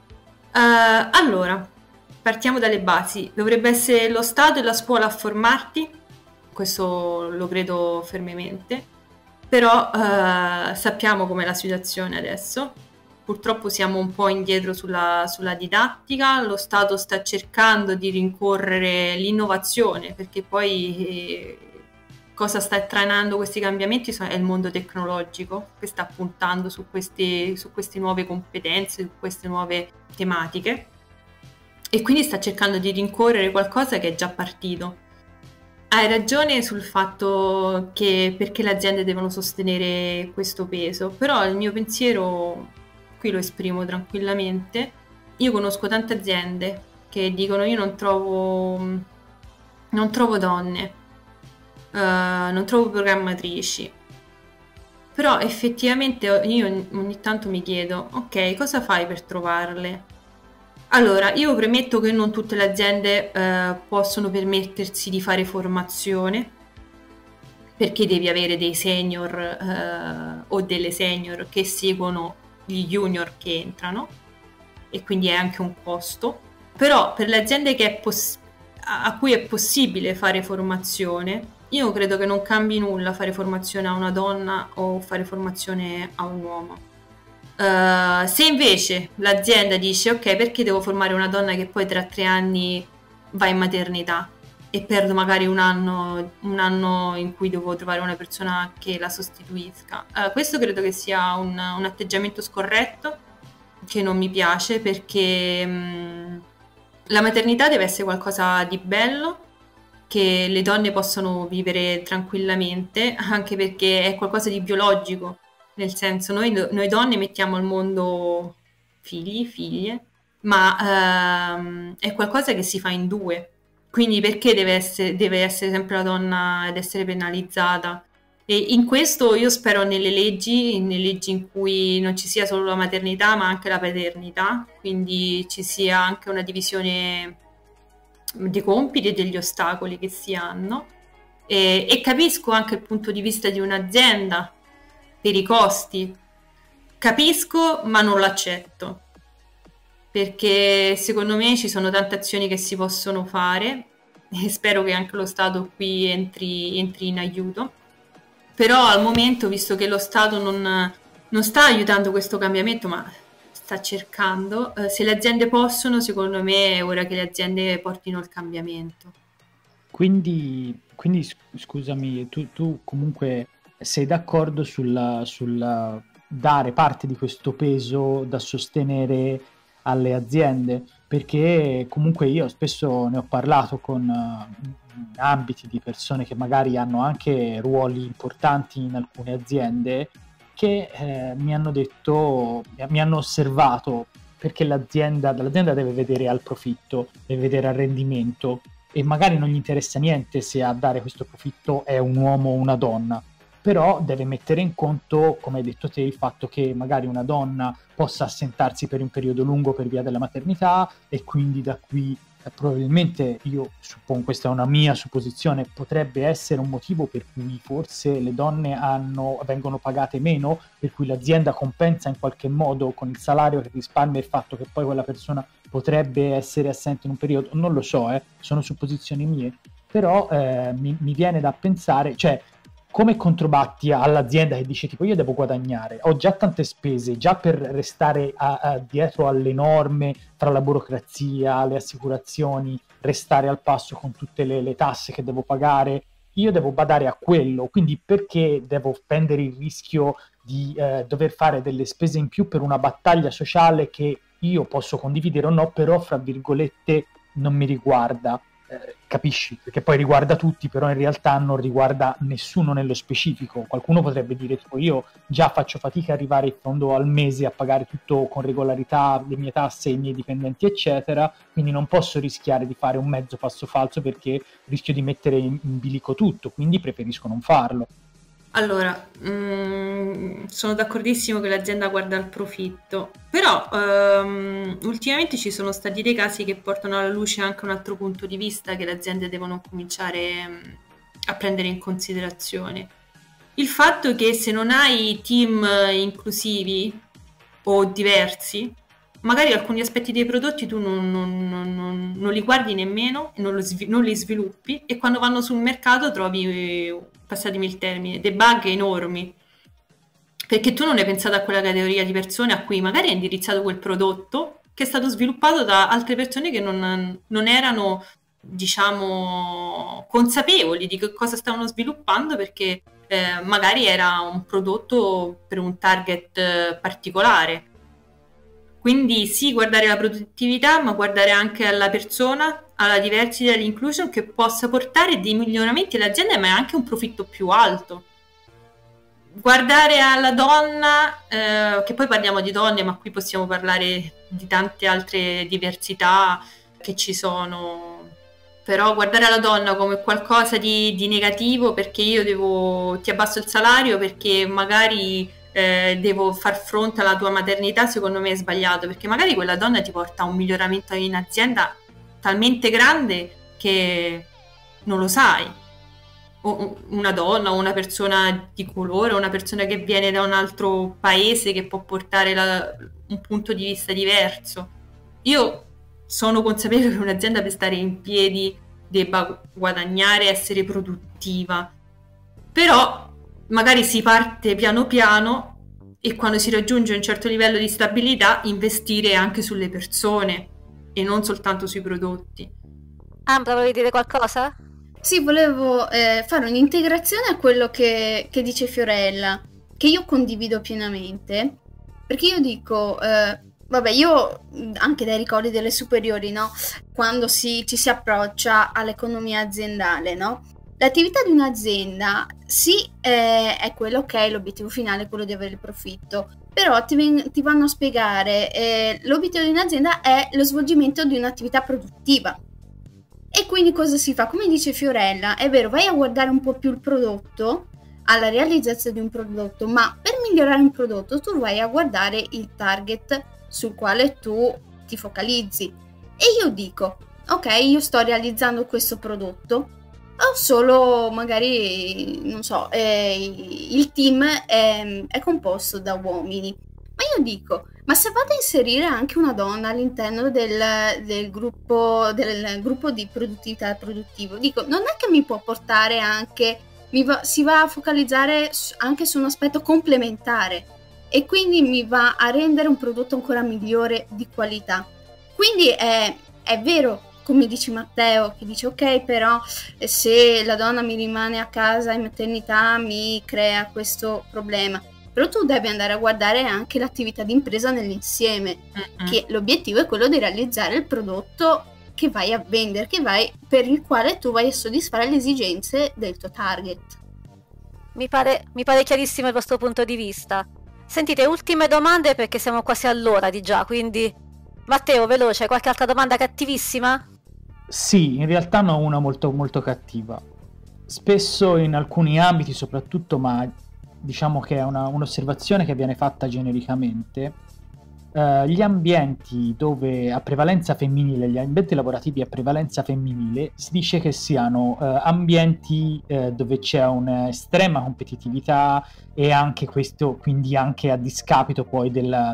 Allora, partiamo dalle basi. Dovrebbe essere lo Stato e la scuola a formarti, questo lo credo fermamente, però sappiamo com'è la situazione adesso. Purtroppo siamo un po' indietro sulla didattica, lo Stato sta cercando di rincorrere l'innovazione, perché poi cosa sta trainando questi cambiamenti è il mondo tecnologico, che sta puntando su queste nuove competenze, su queste nuove tematiche, e quindi sta cercando di rincorrere qualcosa che è già partito. Hai ragione sul fatto che perché le aziende devono sostenere questo peso, però il mio pensiero qui lo esprimo tranquillamente. Io conosco tante aziende che dicono: io non trovo donne, non trovo programmatrici. Però effettivamente io ogni tanto mi chiedo: ok, cosa fai per trovarle? Allora, io premetto che non tutte le aziende possono permettersi di fare formazione, perché devi avere dei senior o delle senior che seguono gli junior che entrano, e quindi è anche un costo. Però per le aziende che a cui è possibile fare formazione, io credo che non cambi nulla fare formazione a una donna o fare formazione a un uomo. Se invece l'azienda dice: ok, perché devo formare una donna che poi tra 3 anni va in maternità e perdo magari un anno in cui devo trovare una persona che la sostituisca, questo credo che sia un atteggiamento scorretto, che non mi piace, perché la maternità deve essere qualcosa di bello, che le donne possono vivere tranquillamente, anche perché è qualcosa di biologico. Nel senso, noi donne mettiamo al mondo figli, figlie, ma è qualcosa che si fa in due. Quindi perché deve essere sempre la donna ad essere penalizzata? E in questo io spero nelle leggi in cui non ci sia solo la maternità, ma anche la paternità, quindi ci sia anche una divisione dei compiti e degli ostacoli che si hanno. E capisco anche il punto di vista di un'azienda per i costi, capisco, ma non l'accetto, perché secondo me ci sono tante azioni che si possono fare e spero che anche lo Stato qui entri in aiuto. Però al momento, visto che lo Stato non sta aiutando questo cambiamento, ma sta cercando, se le aziende possono, secondo me è ora che le aziende portino il cambiamento. Quindi scusami, tu comunque sei d'accordo sul dare parte di questo peso da sostenere alle aziende? Perché comunque io spesso ne ho parlato con ambiti di persone che magari hanno anche ruoli importanti in alcune aziende, che mi hanno detto, mi hanno osservato, perché dall'azienda deve vedere al profitto, deve vedere al rendimento, e magari non gli interessa niente se a dare questo profitto è un uomo o una donna, però deve mettere in conto, come hai detto te, il fatto che magari una donna possa assentarsi per un periodo lungo per via della maternità, e quindi da qui probabilmente, io suppongo, questa è una mia supposizione, potrebbe essere un motivo per cui forse le donne vengono pagate meno, per cui l'azienda compensa in qualche modo con il salario che risparmia il fatto che poi quella persona potrebbe essere assente in un periodo. Non lo so, sono supposizioni mie, però mi viene da pensare, cioè, come controbatti all'azienda che dice tipo: io devo guadagnare, ho già tante spese, già per restare dietro alle norme, tra la burocrazia, le assicurazioni, restare al passo con tutte le tasse che devo pagare, io devo badare a quello, quindi perché devo prendere il rischio di dover fare delle spese in più per una battaglia sociale che io posso condividere o no, però fra virgolette non mi riguarda? Capisci? Perché poi riguarda tutti, però in realtà non riguarda nessuno nello specifico. Qualcuno potrebbe dire tipo: io già faccio fatica ad arrivare in fondo al mese a pagare tutto con regolarità, le mie tasse, i miei dipendenti eccetera, quindi non posso rischiare di fare un mezzo passo falso perché rischio di mettere in bilico tutto, quindi preferisco non farlo. Allora, sono d'accordissimo che l'azienda guarda al profitto, però ultimamente ci sono stati dei casi che portano alla luce anche un altro punto di vista che le aziende devono cominciare a prendere in considerazione. Il fatto che se non hai team inclusivi o diversi, magari alcuni aspetti dei prodotti tu non li guardi nemmeno, non li sviluppi, e quando vanno sul mercato trovi, passatemi il termine, dei bug enormi, perché tu non hai pensato a quella categoria di persone a cui magari è indirizzato quel prodotto, che è stato sviluppato da altre persone che non erano diciamo, consapevoli di che cosa stavano sviluppando, perché magari era un prodotto per un target particolare. Quindi sì, guardare la produttività, ma guardare anche alla persona, alla diversity e all'inclusion, che possa portare dei miglioramenti all'azienda, ma anche un profitto più alto. Guardare alla donna, che poi parliamo di donne, ma qui possiamo parlare di tante altre diversità che ci sono, però guardare alla donna come qualcosa di negativo, perché io ti abbasso il salario perché magari devo far fronte alla tua maternità, secondo me è sbagliato, perché magari quella donna ti porta a un miglioramento in azienda talmente grande che non lo sai. O una donna, o una persona di colore, o una persona che viene da un altro paese, che può portare un punto di vista diverso. Io sono consapevole che un'azienda, per stare in piedi, debba guadagnare, essere produttiva, però magari si parte piano piano, e quando si raggiunge un certo livello di stabilità investire anche sulle persone e non soltanto sui prodotti. Ambra, volevi dire qualcosa? Sì, volevo fare un'integrazione a quello che dice Fiorella, che io condivido pienamente, perché io dico, vabbè, io anche dai ricordi delle superiori, no? Quando ci si approccia all'economia aziendale, no? L'attività di un'azienda sì, è quello che è l'obiettivo finale, è quello di avere il profitto, però ti vanno a spiegare l'obiettivo di un'azienda è lo svolgimento di un'attività produttiva. E quindi cosa si fa? Come dice Fiorella, è vero, vai a guardare un po' più il prodotto, alla realizzazione di un prodotto, ma per migliorare un prodotto tu vai a guardare il target sul quale tu ti focalizzi. E io dico, ok, io sto realizzando questo prodotto, ho solo magari, non so, il team è composto da uomini. Ma io dico, ma se vado a inserire anche una donna all'interno del gruppo di produttività produttivo, dico, non è che mi può portare anche, si va a focalizzare anche su un aspetto complementare e quindi mi va a rendere un prodotto ancora migliore di qualità. Quindi è vero, come dice Matteo, che dice ok, però se la donna mi rimane a casa in maternità mi crea questo problema. Però tu devi andare a guardare anche l'attività di impresa nell'insieme, che l'obiettivo è quello di realizzare il prodotto che vai a vendere, per il quale tu vai a soddisfare le esigenze del tuo target. Mi pare chiarissimo il vostro punto di vista. Sentite, ultime domande perché siamo quasi all'ora di già, quindi Matteo, veloce, qualche altra domanda cattivissima? Sì, in realtà ne ho una molto molto cattiva. Spesso in alcuni ambiti soprattutto, ma diciamo che è un'osservazione che viene fatta genericamente, gli ambienti dove a prevalenza femminile, gli ambienti lavorativi a prevalenza femminile, si dice che siano ambienti dove c'è un'estrema competitività, e anche questo quindi anche a discapito poi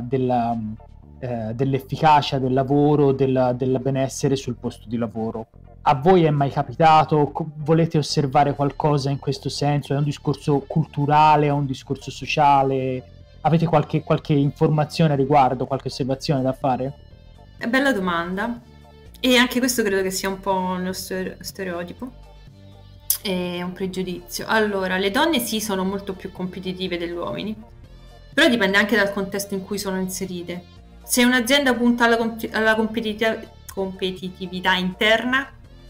dell'efficacia del lavoro, del benessere sul posto di lavoro. A voi è mai capitato? Volete osservare qualcosa in questo senso? È un discorso culturale? È un discorso sociale? Avete qualche informazione a riguardo? Qualche osservazione da fare? È bella domanda, e anche questo credo che sia un po' uno stereotipo, è un pregiudizio. Allora, le donne sì, sono molto più competitive degli uomini, però dipende anche dal contesto in cui sono inserite. Se un'azienda punta alla competitività interna,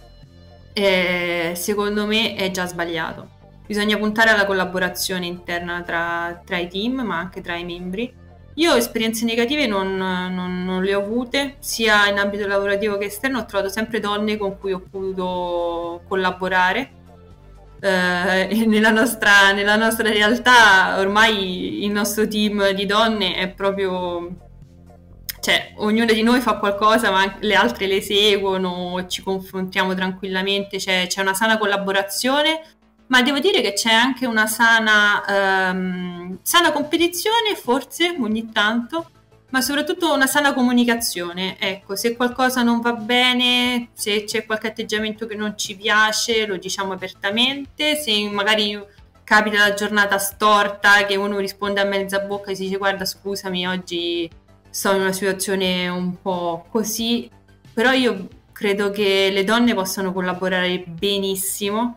secondo me è già sbagliato. Bisogna puntare alla collaborazione interna tra i team, ma anche tra i membri. Io esperienze negative non le ho avute, sia in ambito lavorativo che esterno. Ho trovato sempre donne con cui ho potuto collaborare. Nella nostra realtà ormai il nostro team di donne è proprio, cioè ognuna di noi fa qualcosa, ma le altre le seguono, ci confrontiamo tranquillamente, c'è una sana collaborazione, ma devo dire che c'è anche una sana competizione, forse ogni tanto, ma soprattutto una sana comunicazione. Ecco, se qualcosa non va bene, se c'è qualche atteggiamento che non ci piace, lo diciamo apertamente. Se magari capita la giornata storta, che uno risponde a mezza bocca e si dice guarda scusami, oggi sto in una situazione un po' così, però io Credo che le donne possano collaborare benissimo,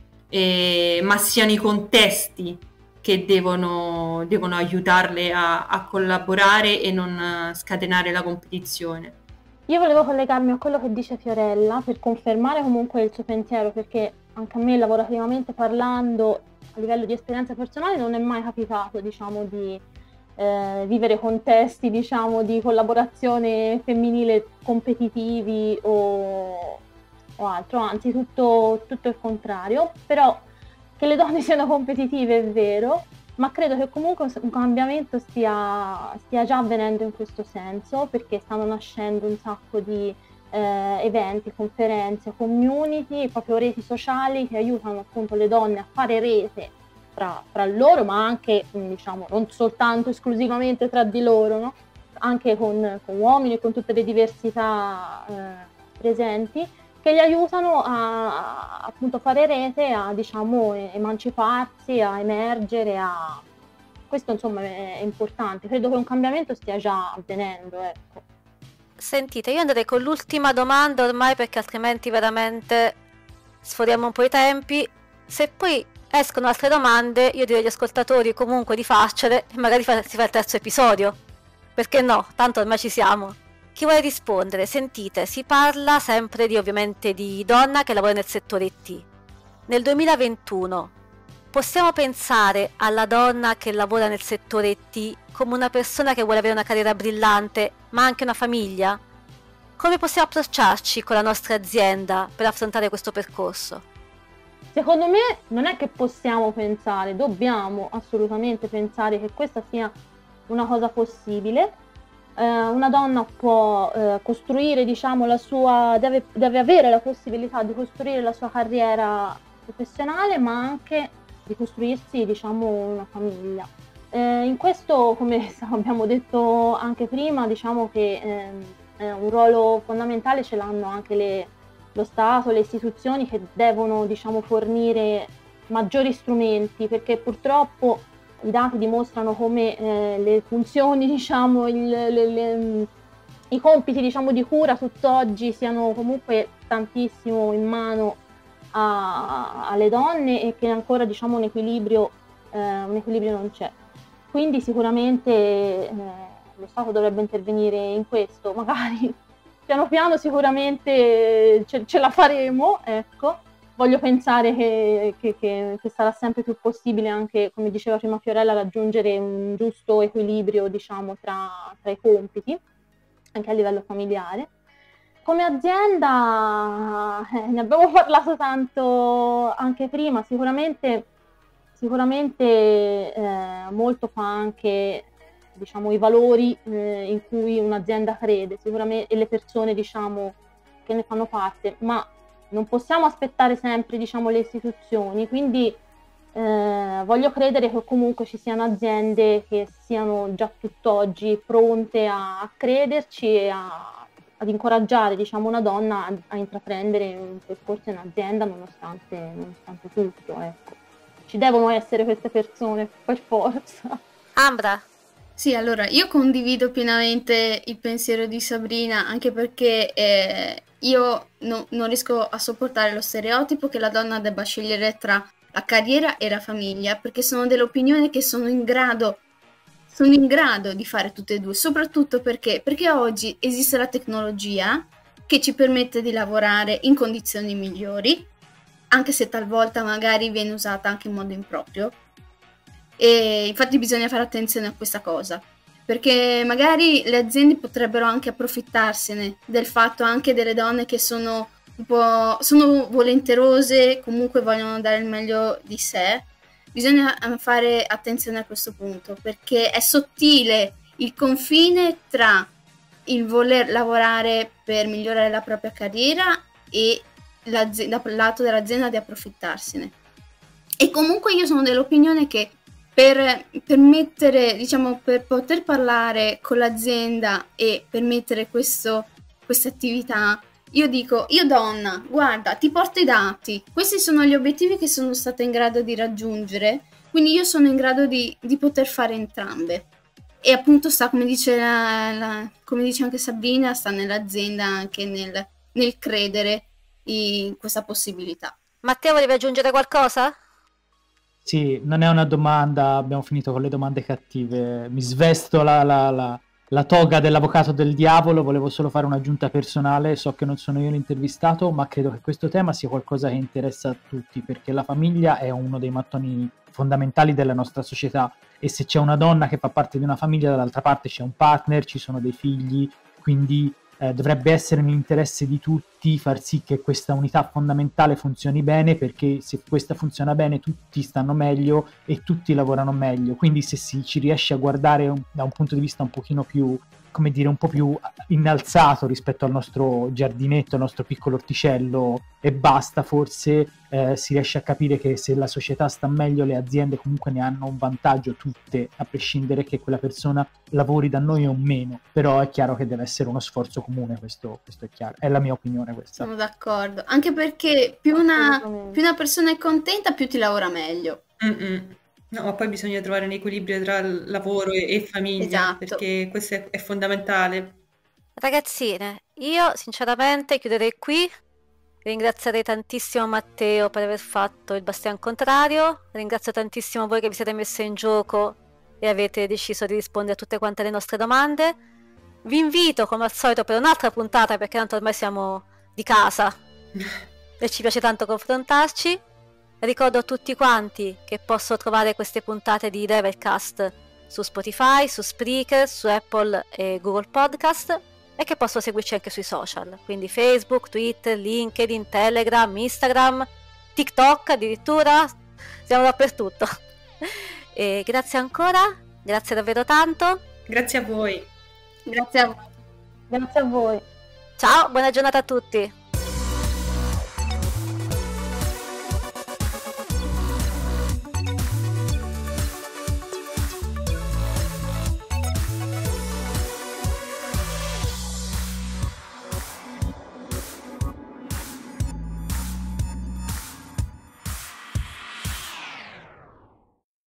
ma siano i contesti che devono aiutarle a collaborare e non scatenare la competizione. Io volevo collegarmi a quello che dice Fiorella per confermare comunque il suo pensiero, perché anche a me, lavorativamente parlando, a livello di esperienza personale, non è mai capitato, diciamo, di vivere contesti, diciamo, di collaborazione femminile competitivi o altro, anzi tutto il contrario. Però che le donne siano competitive è vero, ma credo che comunque un cambiamento stia già avvenendo in questo senso, perché stanno nascendo un sacco di eventi, conferenze, community, proprio reti sociali che aiutano appunto le donne a fare rete fra loro, ma anche, diciamo, non soltanto esclusivamente tra di loro, no? Anche con uomini e con tutte le diversità presenti, che gli aiutano a appunto fare rete, a, diciamo, emanciparsi, a emergere, questo insomma è importante. Credo che un cambiamento stia già avvenendo, ecco. Sentite, io andrei con l'ultima domanda ormai, perché altrimenti veramente sforiamo un po' i tempi. Se poi escono altre domande, io direi agli ascoltatori comunque di farcele e magari si fa il terzo episodio. Perché no? Tanto ormai ci siamo. Chi vuole rispondere? Sentite, si parla sempre ovviamente di donna che lavora nel settore IT. Nel 2021 possiamo pensare alla donna che lavora nel settore IT come una persona che vuole avere una carriera brillante, ma anche una famiglia? Come possiamo approcciarci con la nostra azienda per affrontare questo percorso? Secondo me non è che possiamo pensare, dobbiamo assolutamente pensare che questa sia una cosa possibile. Una donna può costruire, diciamo, deve avere la possibilità di costruire la sua carriera professionale, ma anche di costruirsi, diciamo, una famiglia. In questo, come abbiamo detto anche prima, diciamo che un ruolo fondamentale ce l'hanno anche lo Stato, le istituzioni, che devono, diciamo, fornire maggiori strumenti, perché purtroppo i dati dimostrano come le funzioni, diciamo, i compiti, diciamo, di cura tutt'oggi siano comunque tantissimo in mano alle donne, e che ancora, diciamo, un equilibrio non c'è. Quindi sicuramente lo Stato dovrebbe intervenire in questo, magari piano piano sicuramente ce la faremo, ecco. Voglio pensare che sarà sempre più possibile, anche, come diceva prima Fiorella, raggiungere un giusto equilibrio, diciamo, tra i compiti, anche a livello familiare. Come azienda ne abbiamo parlato tanto anche prima, sicuramente molto fa anche, diciamo, i valori in cui un'azienda crede, sicuramente, e le persone, diciamo, che ne fanno parte, ma non possiamo aspettare sempre, diciamo, le istituzioni, quindi voglio credere che comunque ci siano aziende che siano già tutt'oggi pronte a crederci e ad incoraggiare, diciamo, una donna a intraprendere un percorso in azienda nonostante tutto, ecco. Ci devono essere queste persone, per forza. Ambra? Sì, allora, io condivido pienamente il pensiero di Sabrina, anche perché io non riesco a sopportare lo stereotipo che la donna debba scegliere tra la carriera e la famiglia, perché sono dell'opinione che sono in grado di fare tutte e due, soprattutto perché oggi esiste la tecnologia che ci permette di lavorare in condizioni migliori, anche se talvolta magari viene usata anche in modo improprio. E infatti bisogna fare attenzione a questa cosa, perché magari le aziende potrebbero anche approfittarsene del fatto anche delle donne che sono volenterose, comunque vogliono dare il meglio di sé. Bisogna fare attenzione a questo punto, perché è sottile il confine tra il voler lavorare per migliorare la propria carriera e dal lato dell'azienda di approfittarsene. E comunque io sono dell'opinione che per poter parlare con l'azienda e permettere questa attività, io dico: io donna, guarda, ti porto i dati, questi sono gli obiettivi che sono stata in grado di raggiungere, quindi io sono in grado di poter fare entrambe. E appunto sta, come dice anche Sabrina, sta nell'azienda anche nel nel credere in questa possibilità. Matteo, volevi aggiungere qualcosa? Sì, non è una domanda, abbiamo finito con le domande cattive. Mi svesto la toga dell'avvocato del diavolo, volevo solo fare un'aggiunta personale, so che non sono io l'intervistato, ma credo che questo tema sia qualcosa che interessa a tutti, perché la famiglia è uno dei mattoni fondamentali della nostra società, e se c'è una donna che fa parte di una famiglia, dall'altra parte c'è un partner, ci sono dei figli, quindi dovrebbe essere nell'interesse di tutti far sì che questa unità fondamentale funzioni bene, perché se questa funziona bene tutti stanno meglio e tutti lavorano meglio. Quindi se ci riesce a guardare da un punto di vista un pochino più, come dire, un po' più innalzato rispetto al nostro giardinetto, al nostro piccolo orticello e basta, forse si riesce a capire che se la società sta meglio, le aziende comunque ne hanno un vantaggio tutte, a prescindere che quella persona lavori da noi o meno. Però è chiaro che deve essere uno sforzo comune, questo è chiaro, è la mia opinione questa. Sono d'accordo, anche perché più una persona è contenta, più ti lavora meglio. No, ma poi bisogna trovare un equilibrio tra lavoro e famiglia, Esatto. perché questo è fondamentale. Ragazzine, io sinceramente chiuderei qui. Ringrazierei tantissimo Matteo per aver fatto il bastian contrario. Ringrazio tantissimo voi che vi siete messe in gioco e avete deciso di rispondere a tutte quante le nostre domande. Vi invito come al solito per un'altra puntata, perché tanto ormai siamo di casa e ci piace tanto confrontarci. Ricordo a tutti quanti che posso trovare queste puntate di Devilcast su Spotify, su Spreaker, su Apple e Google Podcast, e che posso seguirci anche sui social, quindi Facebook, Twitter, LinkedIn, Telegram, Instagram, TikTok addirittura, siamo dappertutto. E grazie ancora, grazie davvero tanto. Grazie a voi. Grazie a voi. Grazie a voi. Ciao, buona giornata a tutti.